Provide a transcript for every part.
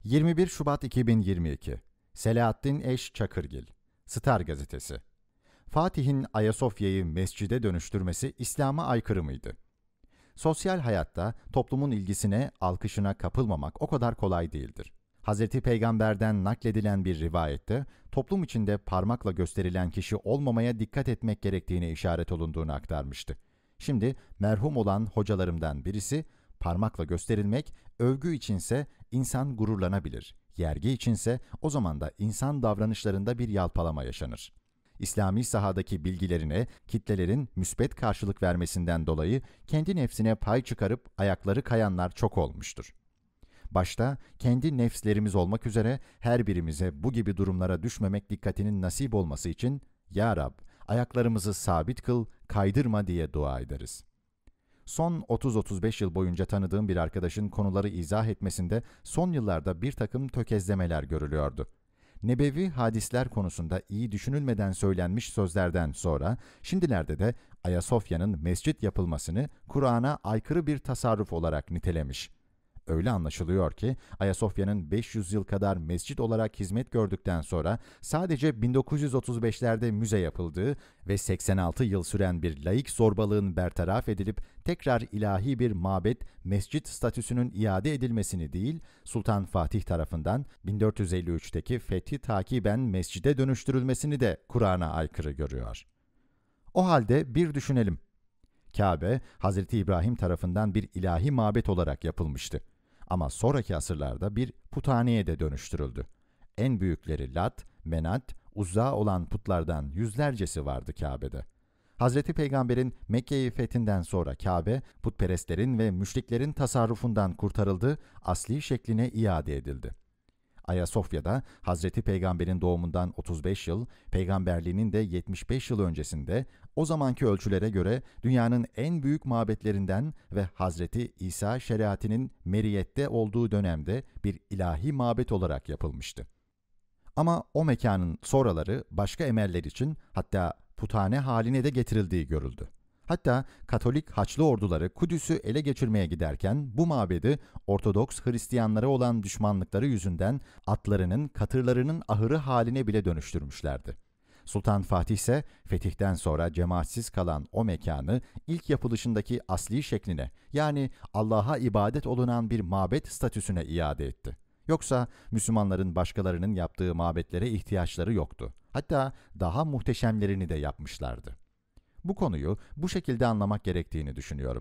21 Şubat 2022 Selahattin Eş Çakırgil Star Gazetesi Fatih'in Ayasofya'yı mescide dönüştürmesi İslam'a aykırı mıydı? Sosyal hayatta toplumun ilgisine, alkışına kapılmamak o kadar kolay değildir. Hazreti Peygamber'den nakledilen bir rivayette toplum içinde parmakla gösterilen kişi olmamaya dikkat etmek gerektiğine işaret olunduğunu aktarmıştı. Şimdi merhum olan hocalarımdan birisi, parmakla gösterilmek, övgü içinse insan gururlanabilir, yergi içinse o zaman da insan davranışlarında bir yalpalama yaşanır. İslami sahadaki bilgilerine kitlelerin müsbet karşılık vermesinden dolayı kendi nefsine pay çıkarıp ayakları kayanlar çok olmuştur. Başta kendi nefslerimiz olmak üzere her birimize bu gibi durumlara düşmemek dikkatinin nasip olması için "Ya Rab, ayaklarımızı sabit kıl, kaydırma" diye dua ederiz. Son 30-35 yıl boyunca tanıdığım bir arkadaşın konuları izah etmesinde son yıllarda bir takım tökezlemeler görülüyordu. Nebevi hadisler konusunda iyi düşünülmeden söylenmiş sözlerden sonra, şimdilerde de Ayasofya'nın mescit yapılmasını Kur'an'a aykırı bir tasarruf olarak nitelemiş. Öyle anlaşılıyor ki Ayasofya'nın 500 yıl kadar mescit olarak hizmet gördükten sonra sadece 1935'lerde müze yapıldığı ve 86 yıl süren bir laik zorbalığın bertaraf edilip tekrar ilahi bir mabet, mescit statüsünün iade edilmesini değil, Sultan Fatih tarafından 1453'teki fethi takiben mescide dönüştürülmesini de Kur'an'a aykırı görüyor. O halde bir düşünelim. Kabe, Hazreti İbrahim tarafından bir ilahi mabet olarak yapılmıştı. Ama sonraki asırlarda bir puthaneye de dönüştürüldü. En büyükleri Lat, Menat, Uzza olan putlardan yüzlercesi vardı Kabe'de. Hazreti Peygamber'in Mekke'yi fethinden sonra Kabe, putperestlerin ve müşriklerin tasarrufundan kurtarıldı, asli şekline iade edildi. Ayasofya'da Hazreti Peygamber'in doğumundan 35 yıl, peygamberliğinin de 75 yıl öncesinde o zamanki ölçülere göre dünyanın en büyük mabetlerinden ve Hazreti İsa şeriatinin meriyette olduğu dönemde bir ilahi mabet olarak yapılmıştı. Ama o mekanın sonraları başka emeller için hatta puthane haline de getirildiği görüldü. Hatta Katolik Haçlı orduları Kudüs'ü ele geçirmeye giderken bu mabedi Ortodoks Hristiyanlara olan düşmanlıkları yüzünden atlarının, katırlarının ahırı haline bile dönüştürmüşlerdi. Sultan Fatih ise fetihten sonra cemaatsiz kalan o mekanı ilk yapılışındaki asli şekline, yani Allah'a ibadet olunan bir mabet statüsüne iade etti. Yoksa Müslümanların başkalarının yaptığı mabetlere ihtiyaçları yoktu. Hatta daha muhteşemlerini de yapmışlardı. Bu konuyu bu şekilde anlamak gerektiğini düşünüyorum.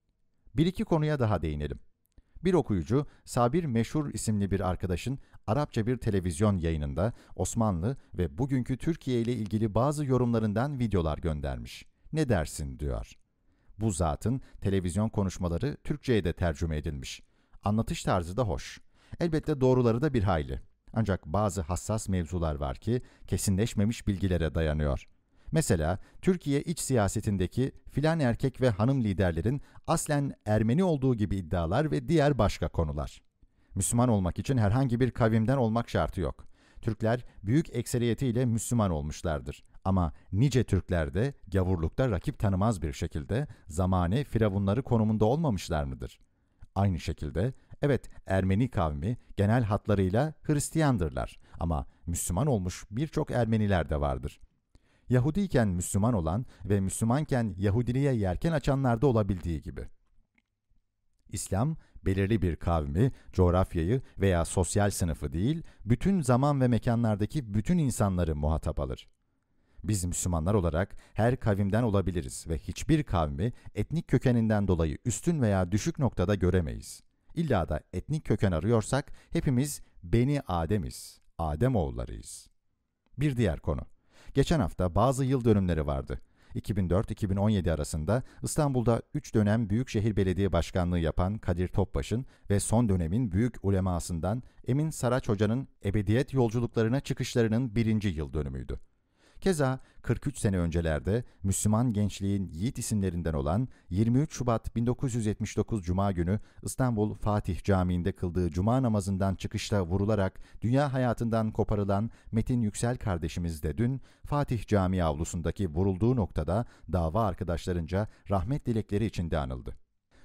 Bir iki konuya daha değinelim. Bir okuyucu, Sabir Meşhur isimli bir arkadaşın Arapça bir televizyon yayınında Osmanlı ve bugünkü Türkiye ile ilgili bazı yorumlarından videolar göndermiş. Ne dersin diyor. Bu zatın televizyon konuşmaları Türkçe'ye de tercüme edilmiş. Anlatış tarzı da hoş. Elbette doğruları da bir hayli. Ancak bazı hassas mevzular var ki kesinleşmemiş bilgilere dayanıyor. Mesela Türkiye iç siyasetindeki filan erkek ve hanım liderlerin aslen Ermeni olduğu gibi iddialar ve diğer başka konular. Müslüman olmak için herhangi bir kavimden olmak şartı yok. Türkler büyük ekseriyetiyle Müslüman olmuşlardır. Ama nice Türkler de gavurlukta rakip tanımaz bir şekilde zamane firavunları konumunda olmamışlar mıdır? Aynı şekilde, evet, Ermeni kavmi genel hatlarıyla Hristiyandırlar ama Müslüman olmuş birçok Ermeniler de vardır. Yahudiyken Müslüman olan ve Müslümanken Yahudiliğe yelken açanlar da olabildiği gibi. İslam, belirli bir kavmi, coğrafyayı veya sosyal sınıfı değil, bütün zaman ve mekanlardaki bütün insanları muhatap alır. Biz Müslümanlar olarak her kavimden olabiliriz ve hiçbir kavmi etnik kökeninden dolayı üstün veya düşük noktada göremeyiz. İlla da etnik köken arıyorsak hepimiz Beni Adem'iz, Ademoğullarıyız. Bir diğer konu. Geçen hafta bazı yıl dönümleri vardı. 2004-2017 arasında İstanbul'da 3 dönem Büyükşehir Belediye Başkanlığı yapan Kadir Topbaş'ın ve son dönemin büyük ulemasından Emin Saraç Hoca'nın ebediyet yolculuklarına çıkışlarının 1. yıl dönümüydü. Keza 43 sene öncelerde Müslüman gençliğin yiğit isimlerinden olan 23 Şubat 1979 Cuma günü İstanbul Fatih Camii'nde kıldığı Cuma namazından çıkışta vurularak dünya hayatından koparılan Metin Yüksel kardeşimiz de dün Fatih Camii avlusundaki vurulduğu noktada dava arkadaşlarınca rahmet dilekleri içinde anıldı.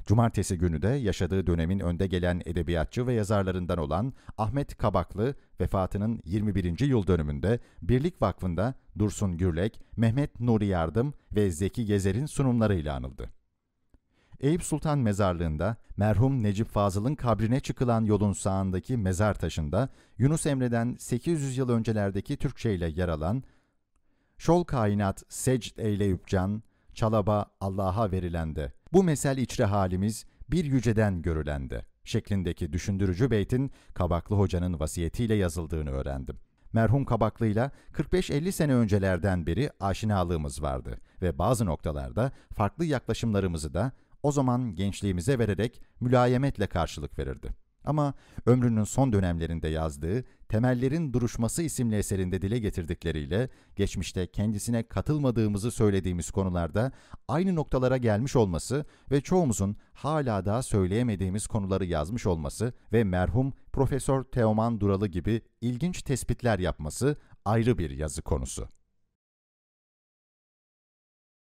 Cumartesi günü de yaşadığı dönemin önde gelen edebiyatçı ve yazarlarından olan Ahmet Kabaklı, vefatının 21. yıl dönümünde Birlik Vakfı'nda Dursun Gürlek, Mehmet Nuri Yardım ve Zeki Gezer'in sunumlarıyla anıldı. Eyüp Sultan Mezarlığı'nda merhum Necip Fazıl'ın kabrine çıkılan yolun sağındaki mezar taşında Yunus Emre'den 800 yıl öncelerdeki Türkçe ile yer alan "Şol kainat secd eyleyüp can, çalaba Allah'a verilende, bu mesel içre halimiz bir yüceden görülende" şeklindeki düşündürücü beytin Kabaklı Hoca'nın vasiyetiyle yazıldığını öğrendim. Merhum Kabaklı'yla 45-50 sene öncelerden beri aşinalığımız vardı ve bazı noktalarda farklı yaklaşımlarımızı da o zaman gençliğimize vererek mülayemetle karşılık verirdi. Ama ömrünün son dönemlerinde yazdığı Temellerin Duruşması isimli eserinde dile getirdikleriyle geçmişte kendisine katılmadığımızı söylediğimiz konularda aynı noktalara gelmiş olması ve çoğumuzun hala daha söyleyemediğimiz konuları yazmış olması ve merhum Profesör Teoman Duralı gibi ilginç tespitler yapması ayrı bir yazı konusu.